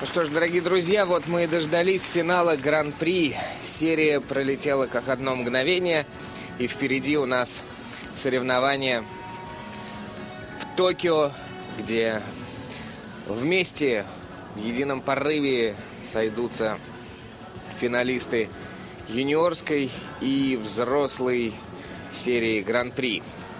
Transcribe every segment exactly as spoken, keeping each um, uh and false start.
Ну что ж, дорогие друзья, вот мы и дождались финала Гран-при. Серия пролетела как одно мгновение. И впереди у нас соревнования в Токио, где вместе в едином порыве сойдутся финалисты юниорской и взрослой серии Гран-при.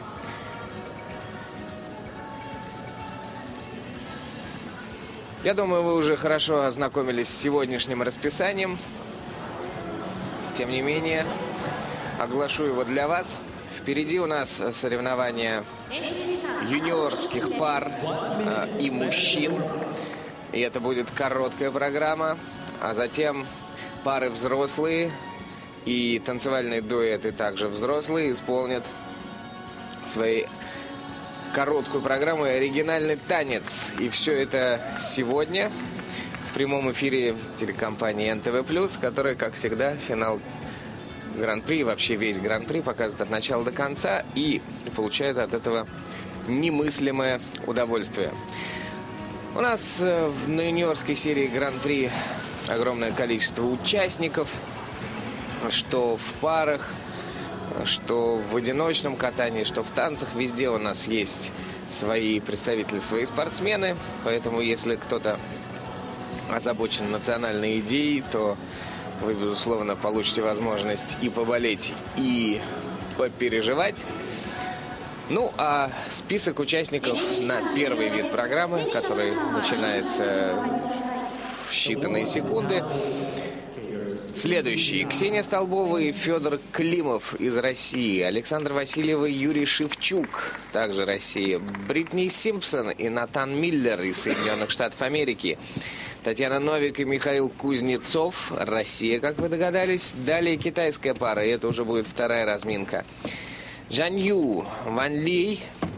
Я думаю, вы уже хорошо ознакомились с сегодняшним расписанием. Тем не менее, оглашу его для вас. Впереди у нас соревнования юниорских пар э, и мужчин. И это будет короткая программа. А затем пары взрослые и танцевальные дуэты также взрослые исполнят свои короткую программу и оригинальный танец. И все это сегодня в прямом эфире телекомпании эн тэ вэ плюс, которая, как всегда, финал Гран-при, вообще весь Гран-при показывает от начала до конца и получает от этого немыслимое удовольствие. У нас на юниорской серии Гран-при огромное количество участников, что в парах, что в одиночном катании, что в танцах. Везде у нас есть свои представители, свои спортсмены. Поэтому, если кто-то озабочен национальной идеей, то вы, безусловно, получите возможность и поболеть, и попереживать. Ну, а список участников на первый вид программы, который начинается в считанные секунды, следующие. Ксения Столбова и Федор Климов из России. Александр Васильева и Юрий Шевчук, также Россия. Бритни Симпсон и Натан Миллер из Соединенных Штатов Америки. Татьяна Новик и Михаил Кузнецов, Россия, как вы догадались. Далее китайская пара, и это уже будет вторая разминка. Жан Ю, Ван Ли